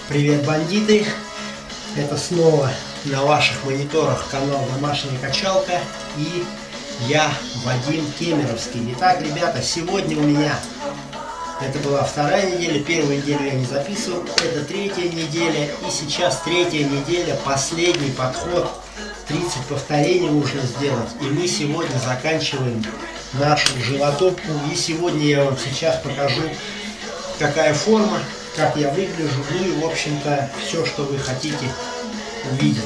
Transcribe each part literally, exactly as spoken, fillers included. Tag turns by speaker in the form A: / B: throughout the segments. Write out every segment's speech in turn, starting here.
A: Привет, бандиты! Это снова на ваших мониторах канал «Домашняя качалка» и я, Вадим Кемеровский. Итак, ребята, сегодня у меня, это была вторая неделя, первую неделю я не записывал, это третья неделя, и сейчас третья неделя, последний подход, тридцать повторений нужно сделать, и мы сегодня заканчиваем нашу животопку, и сегодня я вам сейчас покажу, какая форма, как я выгляжу, ну и в общем-то все, что вы хотите увидеть.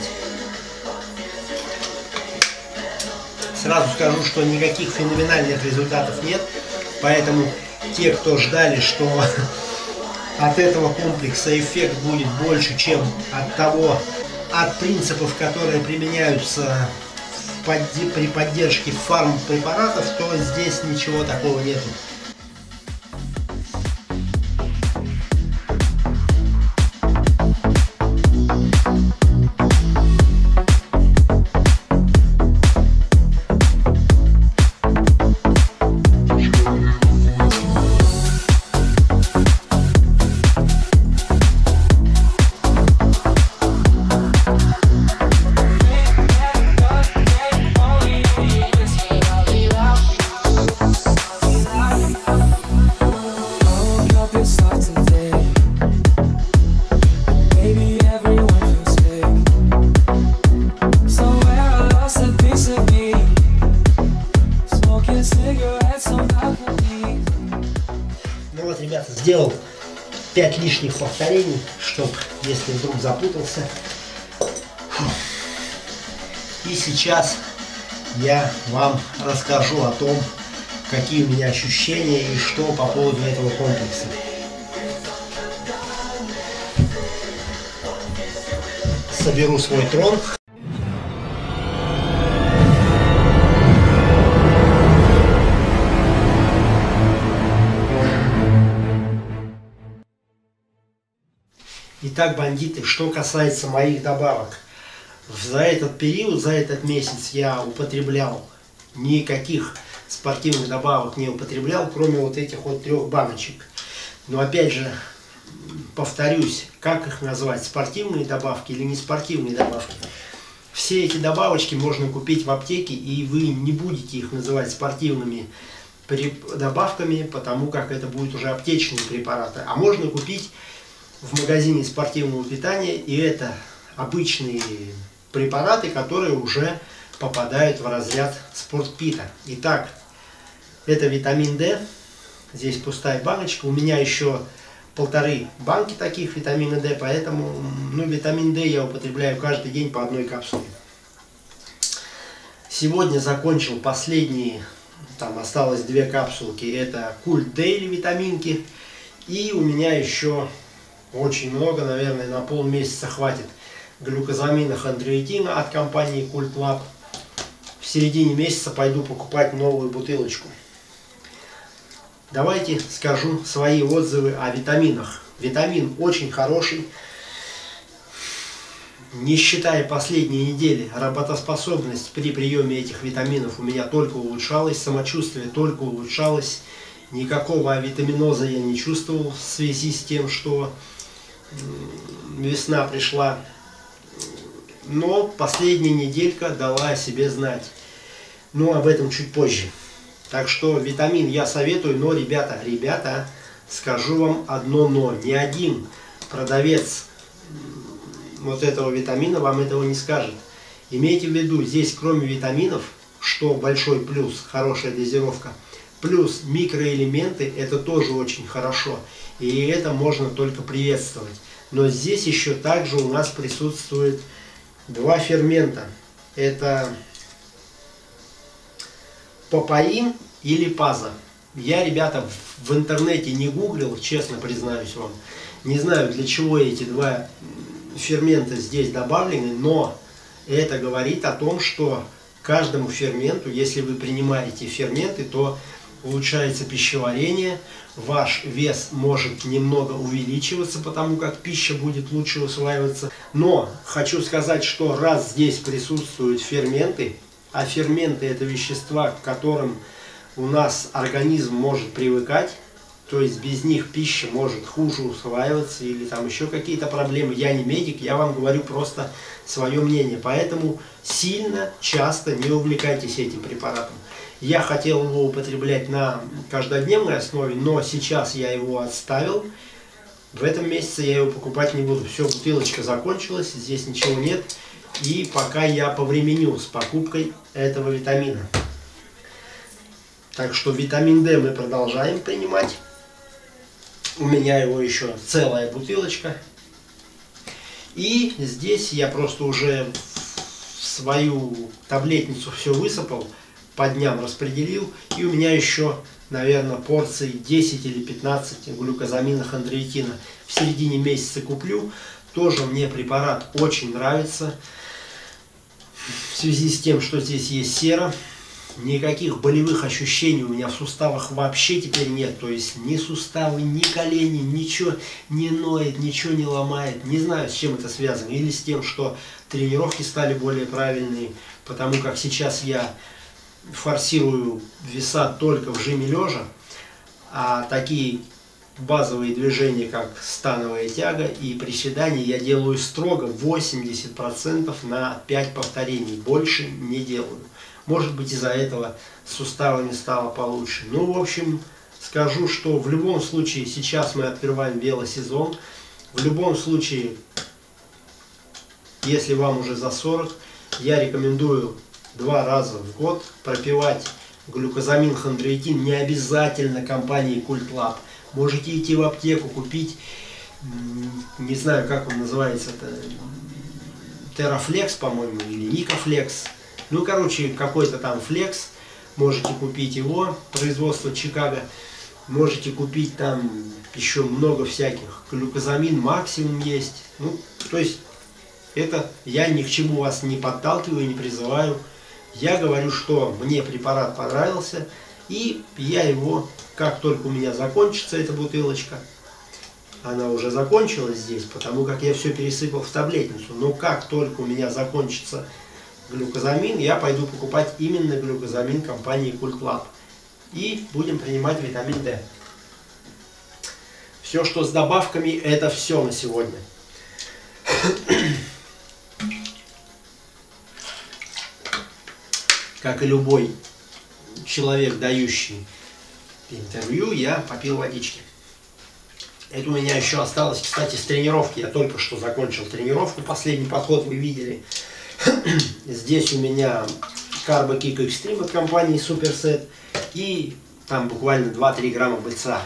A: Сразу скажу, что никаких феноменальных результатов нет, поэтому те, кто ждали, что от этого комплекса эффект будет больше, чем от того, от принципов, которые применяются при поддержке фармпрепаратов, то здесь ничего такого нету. Ну вот, ребята, сделал пять лишних повторений, чтобы, если вдруг запутался. И сейчас я вам расскажу о том, какие у меня ощущения и что по поводу этого комплекса. Соберу свой трон. Итак, бандиты, что касается моих добавок. За этот период, за этот месяц я употреблял никаких спортивных добавок не употреблял, кроме вот этих вот трех баночек. Но опять же, повторюсь, как их назвать, спортивные добавки или не спортивные добавки. Все эти добавочки можно купить в аптеке, и вы не будете их называть спортивными добавками, потому как это будут уже аптечные препараты. А можно купить в магазине спортивного питания, и это обычные препараты, которые уже попадают в разряд спортпита. Итак, это витамин D, здесь пустая баночка, у меня еще полторы банки таких витамина D, поэтому ну, витамин D я употребляю каждый день по одной капсуле. Сегодня закончил последние, там осталось две капсулки, это Cult Daily витаминки, и у меня еще очень много, наверное, на полмесяца хватит глюкозамина хондроитина от компании Cult Lab. В середине месяца пойду покупать новую бутылочку. Давайте скажу свои отзывы о витаминах. Витамин очень хороший. Не считая последней недели, работоспособность при приеме этих витаминов у меня только улучшалась, самочувствие только улучшалось. Никакого авитаминоза я не чувствовал в связи с тем, что весна пришла. Но последняя неделька дала о себе знать. Но об этом чуть позже. Так что витамин я советую, но, ребята, ребята, скажу вам одно но. Ни один продавец вот этого витамина вам этого не скажет. Имейте в виду, здесь кроме витаминов, что большой плюс, хорошая дозировка, плюс микроэлементы, это тоже очень хорошо. И это можно только приветствовать. Но здесь еще также у нас присутствует два фермента. Это папаин или паза. Я, ребята, в интернете не гуглил, честно признаюсь вам. Не знаю, для чего эти два фермента здесь добавлены, но это говорит о том, что каждому ферменту, если вы принимаете ферменты, то улучшается пищеварение, ваш вес может немного увеличиваться, потому как пища будет лучше усваиваться. Но хочу сказать, что раз здесь присутствуют ферменты, а ферменты это вещества, к которым у нас организм может привыкать, То есть без них пища может хуже усваиваться или там еще какие-то проблемы. Я не медик, я вам говорю просто свое мнение. Поэтому сильно, часто не увлекайтесь этим препаратом. Я хотел его употреблять на каждодневной основе, но сейчас я его отставил. В этом месяце я его покупать не буду. Все, бутылочка закончилась, здесь ничего нет. И пока я повременю с покупкой этого витамина. Так что витамин D мы продолжаем принимать. У меня его еще целая бутылочка. И здесь я просто уже в свою таблетницу все высыпал, по дням распределил. И у меня еще, наверное, порции десять или пятнадцать глюкозамина хондроитина. В середине месяца куплю. Тоже мне препарат очень нравится. В связи с тем, что здесь есть сера. Никаких болевых ощущений у меня в суставах вообще теперь нет. То есть ни суставы, ни колени, ничего не ноет, ничего не ломает. Не знаю, с чем это связано. Или с тем, что тренировки стали более правильные. Потому как сейчас я форсирую веса только в жиме лежа. А такие базовые движения, как становая тяга и приседания, я делаю строго восемьдесят процентов на пять повторений. Больше не делаю. Может быть, из-за этого с суставами стало получше. Ну, в общем, скажу, что в любом случае, сейчас мы открываем велосезон. В любом случае, если вам уже за сорок, я рекомендую два раза в год пропивать глюкозамин хондроитин. Не обязательно компании CultLab. Можете идти в аптеку, купить, не знаю, как он называется, это Терафлекс, по-моему, или Никофлекс. Ну, короче, какой-то там флекс. Можете купить его, производство Чикаго. Можете купить там еще много всяких. Глюкозамин максимум есть. Ну, то есть, это я ни к чему вас не подталкиваю, не призываю. Я говорю, что мне препарат понравился. И я его, как только у меня закончится эта бутылочка, она уже закончилась здесь, потому как я все пересыпал в таблетницу. Но как только у меня закончится глюкозамин, я пойду покупать именно глюкозамин компании CultLab. И будем принимать витамин D. Все, что с добавками, это все на сегодня. Как и любой человек, дающий интервью, я попил водички. Это у меня еще осталось, кстати, с тренировки. Я только что закончил тренировку. Последний подход вы видели. Здесь у меня Carbo Kick Extreme от компании Superset. И там буквально два-три грамма БЦА.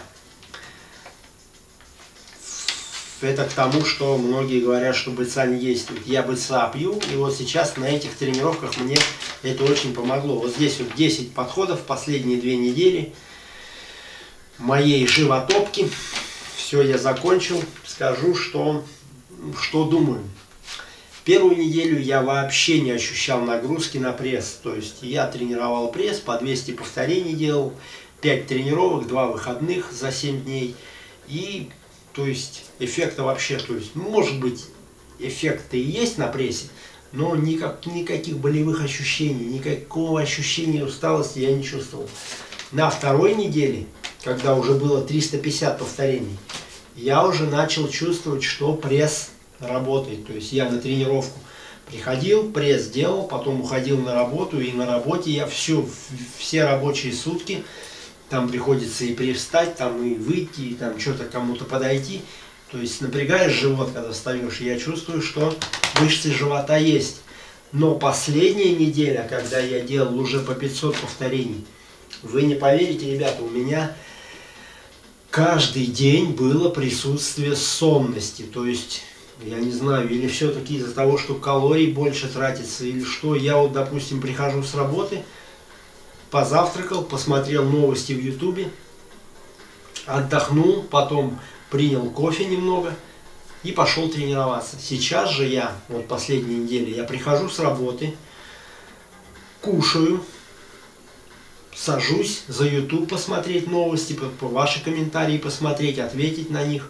A: Это к тому, что многие говорят, что БЦА не действует. Я БЦА пью, и вот сейчас на этих тренировках мне это очень помогло. Вот здесь вот десять подходов последние две недели моей животопки. Все, я закончил. Скажу, что, что думаю. Первую неделю я вообще не ощущал нагрузки на пресс. То есть я тренировал пресс, по двести повторений делал, пять тренировок, два выходных за семь дней. И, то есть, эффекта вообще, то есть, может быть, эффект-то и есть на прессе, но никак, никаких болевых ощущений, никакого ощущения усталости я не чувствовал. На второй неделе, когда уже было триста пятьдесят повторений, я уже начал чувствовать, что пресс работает. То есть я на тренировку приходил, пресс делал, потом уходил на работу, и на работе я все, все рабочие сутки, там приходится и привстать, там и выйти, и там что-то кому-то подойти. То есть напрягаешь живот, когда встаешь, и я чувствую, что мышцы живота есть. Но последняя неделя, когда я делал уже по пятьсот повторений, вы не поверите, ребята, у меня каждый день было присутствие сонности. То есть, я не знаю, или все-таки из-за того, что калорий больше тратится, или что. Я вот, допустим, прихожу с работы, позавтракал, посмотрел новости в ютубе, отдохнул, потом принял кофе немного и пошел тренироваться. Сейчас же я, вот последние недели, я прихожу с работы, кушаю, сажусь за YouTube посмотреть новости, по, по ваши комментарии посмотреть, ответить на них.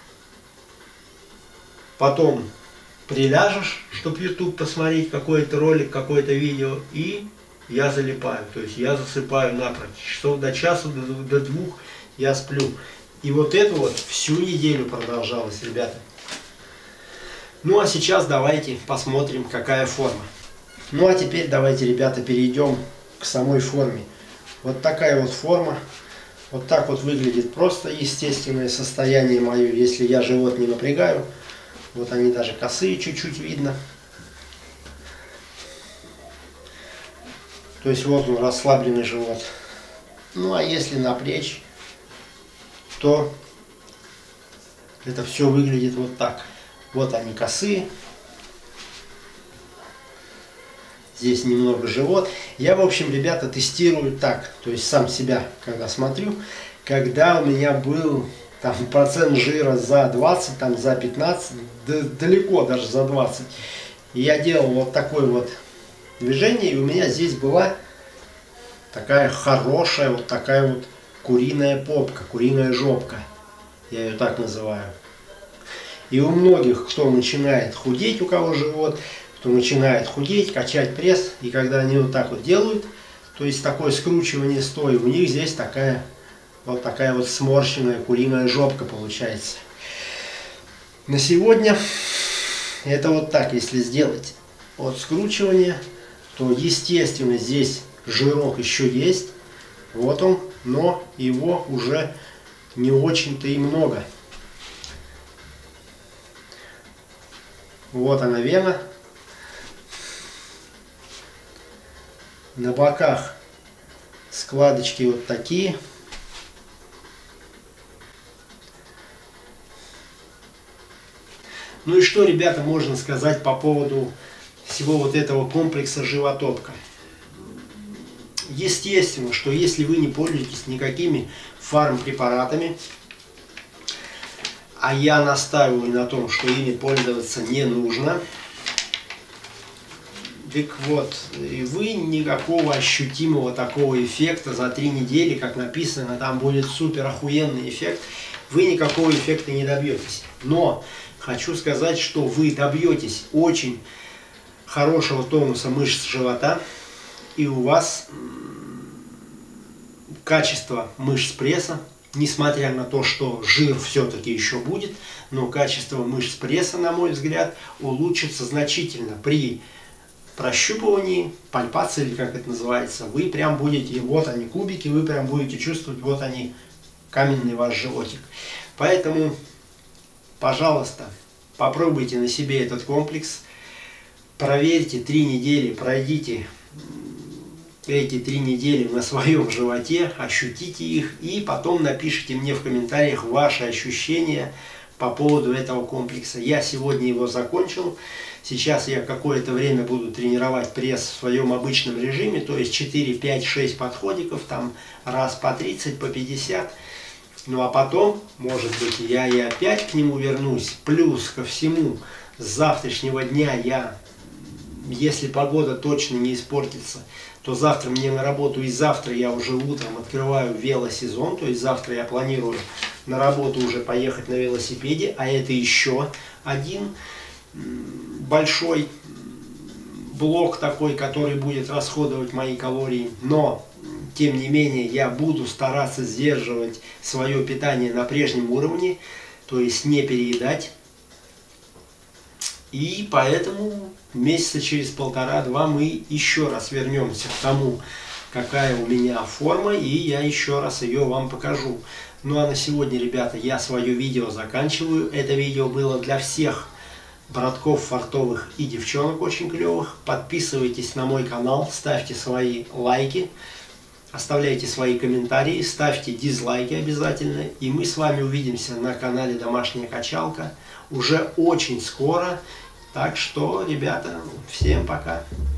A: Потом приляжешь, чтобы YouTube посмотреть какой-то ролик, какое-то видео, и я залипаю. То есть я засыпаю напрочь. Часов до часу, до, до двух я сплю. И вот это вот всю неделю продолжалось, ребята. Ну а сейчас давайте посмотрим, какая форма. Ну а теперь давайте, ребята, перейдем к самой форме. Вот такая вот форма. Вот так вот выглядит просто естественное состояние мое, если я живот не напрягаю. Вот они даже косые чуть-чуть видно. То есть вот он, расслабленный живот. Ну а если напрячь, то это все выглядит вот так. Вот они косые. Здесь немного живот. Я, в общем, ребята, тестирую так. То есть сам себя, когда смотрю. Когда у меня был там процент жира за двадцать, там за пятнадцать, да, далеко даже за двадцать. И я делал вот такое вот движение. И у меня здесь была такая хорошая, вот такая вот куриная попка, куриная жопка. Я ее так называю. И у многих, кто начинает худеть, у кого живот, кто начинает худеть, качать пресс, и когда они вот так вот делают, то есть такое скручивание стоя, у них здесь такая вот такая вот сморщенная куриная жопка получается. На сегодня это вот так, если сделать вот скручивание, то естественно здесь жирок еще есть, вот он, но его уже не очень-то и много. Вот она вена. На боках складочки вот такие. Ну и что, ребята, можно сказать по поводу всего вот этого комплекса животопка? Естественно, что если вы не пользуетесь никакими фармпрепаратами, а я настаиваю на том, что ими пользоваться не нужно, так вот, и вы никакого ощутимого такого эффекта за три недели, как написано, там будет супер охуенный эффект, вы никакого эффекта не добьетесь. Но хочу сказать, что вы добьетесь очень хорошего тонуса мышц живота, и у вас качество мышц пресса, несмотря на то, что жир все-таки еще будет, но качество мышц пресса, на мой взгляд, улучшится значительно при прощупывании, пальпации, или как это называется. Вы прям будете, вот они кубики, вы прям будете чувствовать, вот они, каменный ваш животик. Поэтому, пожалуйста, попробуйте на себе этот комплекс, проверьте три недели, пройдите эти три недели на своем животе, ощутите их и потом напишите мне в комментариях ваши ощущения по поводу этого комплекса. Я сегодня его закончил. Сейчас я какое-то время буду тренировать пресс в своем обычном режиме, то есть четыре, пять, шесть подходиков, там раз по тридцать, по пятьдесят. Ну а потом, может быть, я и опять к нему вернусь. Плюс ко всему, с завтрашнего дня я, если погода точно не испортится, то завтра мне на работу, и завтра я уже утром открываю велосезон, то есть завтра я планирую на работу уже поехать на велосипеде, а это еще один большой блок такой, который будет расходовать мои калории, но тем не менее я буду стараться сдерживать свое питание на прежнем уровне, то есть не переедать. И поэтому месяца через полтора-два мы еще раз вернемся к тому, какая у меня форма, и я еще раз ее вам покажу. Ну а на сегодня, ребята, я свое видео заканчиваю. Это видео было для всех братков фартовых и девчонок очень клевых. Подписывайтесь на мой канал, ставьте свои лайки, оставляйте свои комментарии, ставьте дизлайки обязательно. И мы с вами увидимся на канале Домашняя Качалка уже очень скоро. Так что, ребята, всем пока.